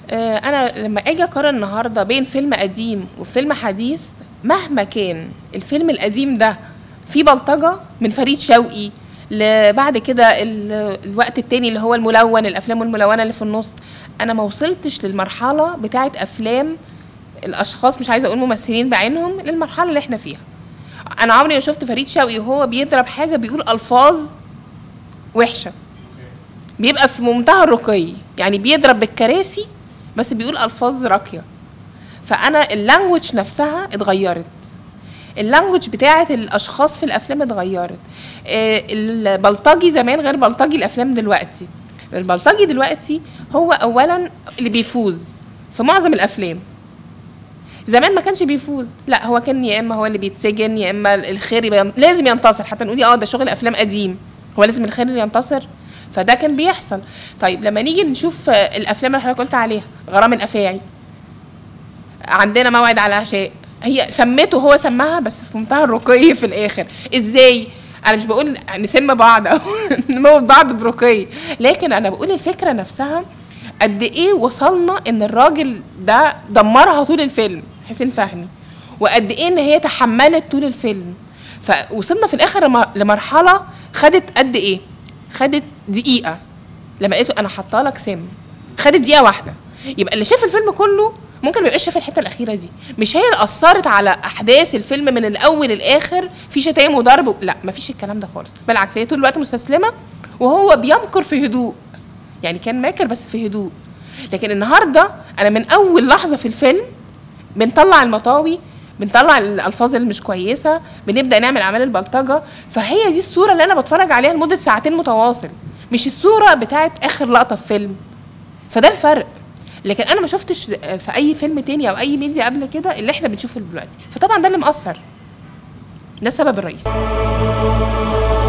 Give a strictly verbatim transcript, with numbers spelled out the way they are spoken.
آه، انا لما اجي اقارن النهارده بين فيلم قديم وفيلم حديث، مهما كان الفيلم القديم ده فيه بلطجه من فريد شوقي، لبعد كده ال- الوقت التاني اللي هو الملون، الافلام الملونه اللي في النص، انا ما وصلتش للمرحله بتاعه افلام الاشخاص، مش عايزه اقول ممثلين بعينهم، للمرحله اللي احنا فيها. انا عمري ما شفت فريد شوقي وهو بيضرب حاجه بيقول الفاظ وحشه، بيبقى في منتهى الرقي، يعني بيضرب بالكراسي بس بيقول الفاظ راقيه. فانا اللانجوج نفسها اتغيرت، اللانجوج بتاعه الاشخاص في الافلام اتغيرت. آه، البلطجي زمان غير بلطجي الافلام دلوقتي. البلطجي دلوقتي هو اولا اللي بيفوز في معظم الافلام. زمان ما كانش بيفوز، لا هو كان يا اما هو اللي بيتسجن يا اما الخير يبقى لازم ينتصر، حتى نقول اه ده شغل افلام قديم، هو لازم الخير اللي ينتصر، فده كان بيحصل. طيب لما نيجي نشوف الافلام اللي حضرتك قلت عليها، غرام الافاعي، عندنا موعد على العشاء، هي سمته هو سماها بس في منتهى الرقي في الاخر. ازاي؟ انا مش بقول نسم بعض او نموت بعض برقي، لكن انا بقول الفكره نفسها قد ايه وصلنا ان الراجل ده دمرها طول الفيلم حسين فهمي، وقد ايه ان هي تحملت طول الفيلم. فوصلنا في الاخر لمرحله خدت قد ايه؟ خدت دقيقه، لما قالت له انا حاطه لك سم، خدت دقيقه واحده. يبقى اللي شاف الفيلم كله ممكن ما يبقاش شاف الحته الاخيره دي، مش هي اللي اثرت على احداث الفيلم من الاول للاخر في شتايم وضرب، لا مفيش الكلام ده خالص، بالعكس هي طول الوقت مستسلمه وهو بيمكر في هدوء، يعني كان ماكر بس في هدوء. لكن النهارده انا من اول لحظه في الفيلم بنطلع المطاوي، بنطلع الالفاظ اللي مش كويسه، بنبدا نعمل اعمال البلطجه، فهي دي الصوره اللي انا بتفرج عليها لمده ساعتين متواصل، مش الصوره بتاعت اخر لقطه في فيلم. فده الفرق. لكن انا ما شفتش في اي فيلم تاني او اي ميديا قبل كده اللي احنا بنشوفه دلوقتي، فطبعا ده اللي مأثر، ده السبب الرئيسي.